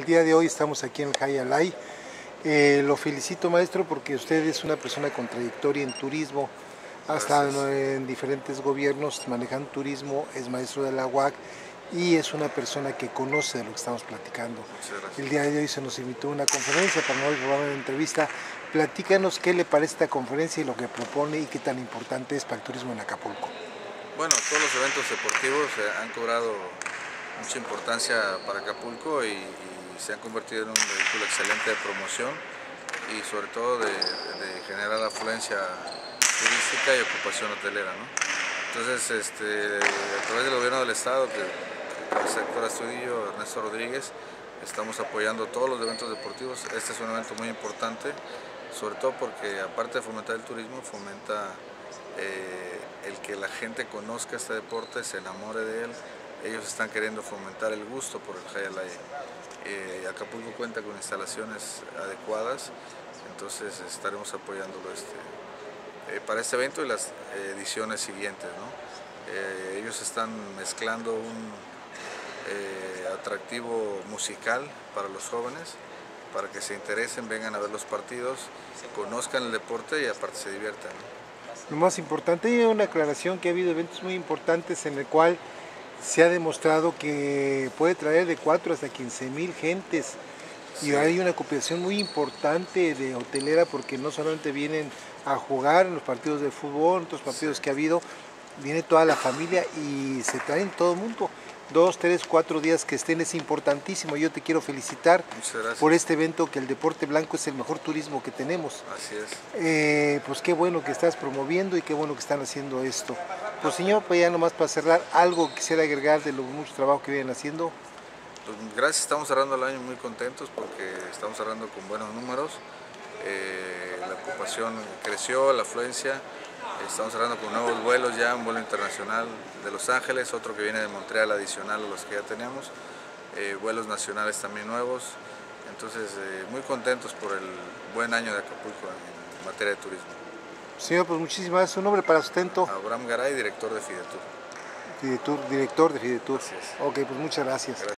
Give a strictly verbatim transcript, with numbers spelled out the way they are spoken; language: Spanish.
el día de hoy estamos aquí en el Jaya Alay. Eh, lo felicito, maestro, porque usted es una persona con trayectoria en turismo. Ha estado en diferentes gobiernos manejando turismo, es maestro de la U A C y es una persona que conoce de lo que estamos platicando. El día de hoy se nos invitó a una conferencia para no robar una entrevista. Platícanos qué le parece esta conferencia y lo que propone y qué tan importante es para el turismo en Acapulco. Bueno, todos los eventos deportivos han cobrado mucha importancia para Acapulco y, y se han convertido en un vehículo excelente de promoción y sobre todo de, de generar afluencia turística y ocupación hotelera, ¿no? Entonces, este, a través del gobierno del estado, que, que el sector Astudillo, Ernesto Rodríguez, estamos apoyando todos los eventos deportivos. Este es un evento muy importante, sobre todo porque aparte de fomentar el turismo, fomenta eh, el que la gente conozca este deporte, se enamore de él. Ellos están queriendo fomentar el gusto por el Jaya Alay. Eh, Acapulco cuenta con instalaciones adecuadas, entonces estaremos apoyándolo este, eh, para este evento y las ediciones siguientes, ¿no? Eh, ellos están mezclando un eh, atractivo musical para los jóvenes, para que se interesen, vengan a ver los partidos, conozcan el deporte y aparte se diviertan, ¿no? Lo más importante, hay una aclaración que ha habido eventos muy importantes en el cual se ha demostrado que puede traer de cuatro hasta quince mil gentes. Sí. Y hay una ocupación muy importante de hotelera porque no solamente vienen a jugar en los partidos de fútbol, en otros partidos sí. que ha habido, viene toda la familia y se traen todo el mundo. Dos, tres, cuatro días que estén es importantísimo. Yo te quiero felicitar por este evento, que el deporte blanco es el mejor turismo que tenemos. Así es. Eh, pues qué bueno que estás promoviendo y qué bueno que están haciendo esto. Pues señor, pues ya nomás para cerrar, algo quisiera agregar de lo mucho trabajo que vienen haciendo. Pues gracias, estamos cerrando el año muy contentos porque estamos cerrando con buenos números. Eh, la ocupación creció, la afluencia. Estamos cerrando con nuevos vuelos ya, un vuelo internacional de Los Ángeles, otro que viene de Montreal adicional a los que ya tenemos, eh, vuelos nacionales también nuevos, entonces eh, muy contentos por el buen año de Acapulco en materia de turismo. Señor, pues muchísimas gracias. ¿Su nombre para sustento? Abraham Garay, director de Fidetur. Fidetur, director de Fidetur. Así es. Ok, pues muchas gracias. Gracias.